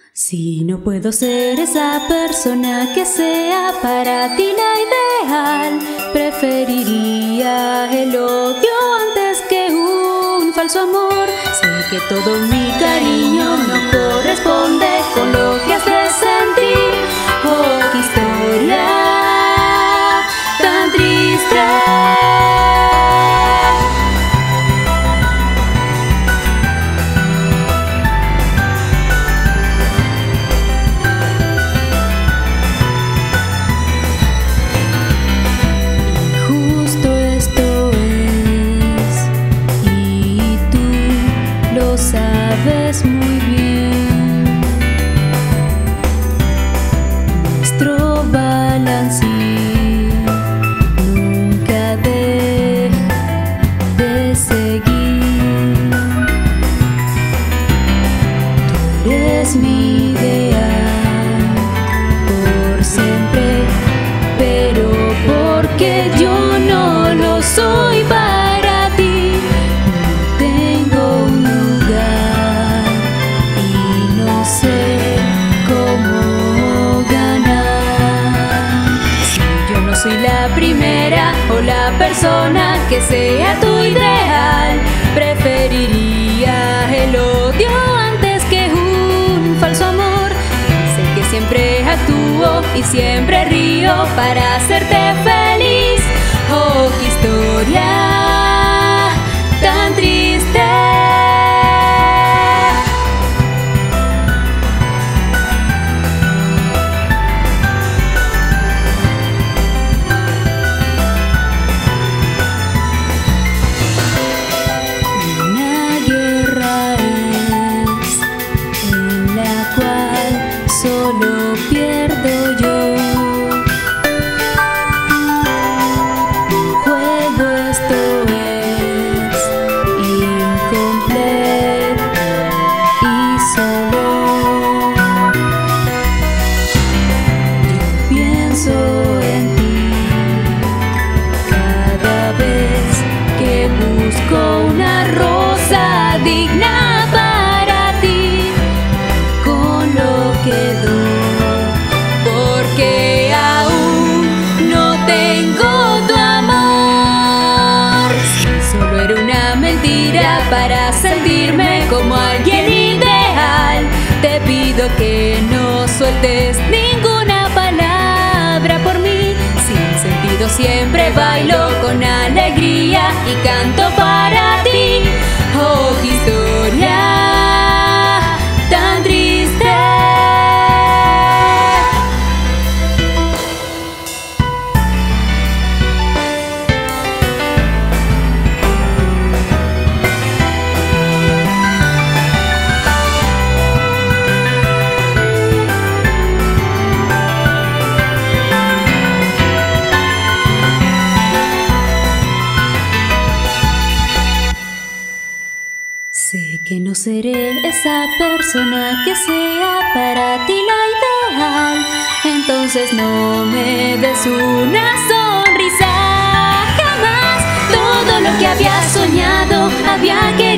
Si no puedo ser esa persona que sea para ti la ideal, preferiría el odio antes que un falso amor. Sé que todo mi cariño no corresponde con lo que has de sentir. Oh, qué historia tan triste. Sabes muy bien, nuestro balance nunca deja de seguir. Tú eres mi ideal por siempre, pero porque yo no lo soy para ti. Soy la primera o la persona que sea tu ideal, preferiría el odio antes que un falso amor. Sé que siempre actúo y siempre río para hacerte feliz. Oh, qué historia tan triste. Solo pierdo yo. Mi juego esto es incompleto y solo. Yo pienso en ti cada vez que busco una rosa digna para ti. Con lo quedó, porque aún no tengo tu amor. Si solo era una mentira para sentirme como alguien ideal, te pido que no sueltes ninguna palabra por mí. Sin sentido siempre bailo con alegría y canto para ti. Oh, qué historia tan triste. Sé que no seré esa persona que sea para ti la ideal, entonces no me des una sonrisa jamás. Todo lo que había soñado había que